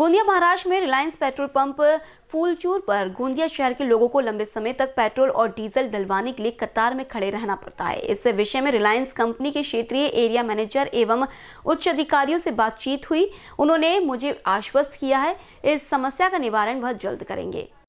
गोंदिया महाराष्ट्र में Reliance petrol pump फूलचूर पर गोंदिया शहर के लोगों को लंबे समय तक पेट्रोल और डीजल डलवाने के लिए कतार में खड़े रहना पड़ता है। इस विषय में रिलायंस कंपनी के क्षेत्रीय एरिया मैनेजर एवं उच्च अधिकारियों से बातचीत हुई। उन्होंने मुझे आश्वस्त किया है इस समस्या का निवारण वह जल्द करेंगे।